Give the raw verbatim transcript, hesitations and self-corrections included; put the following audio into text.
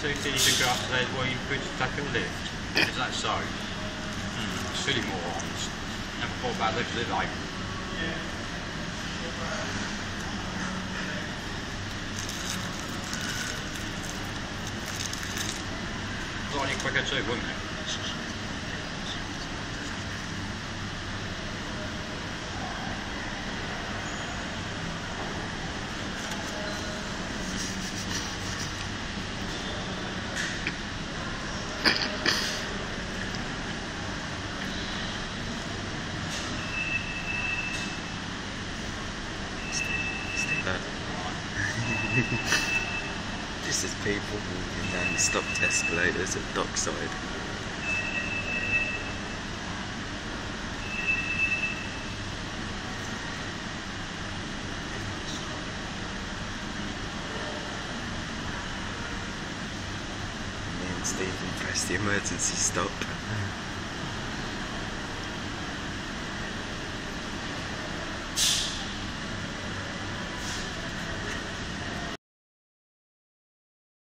two things you can go upstairs while you could take a lift. Is that so? Hmm, silly morons. Never thought about lifts, did they? It's only quicker too, wouldn't it? This is people walking down the stopped escalators at dockside. Me and Stephen pressed the emergency stop.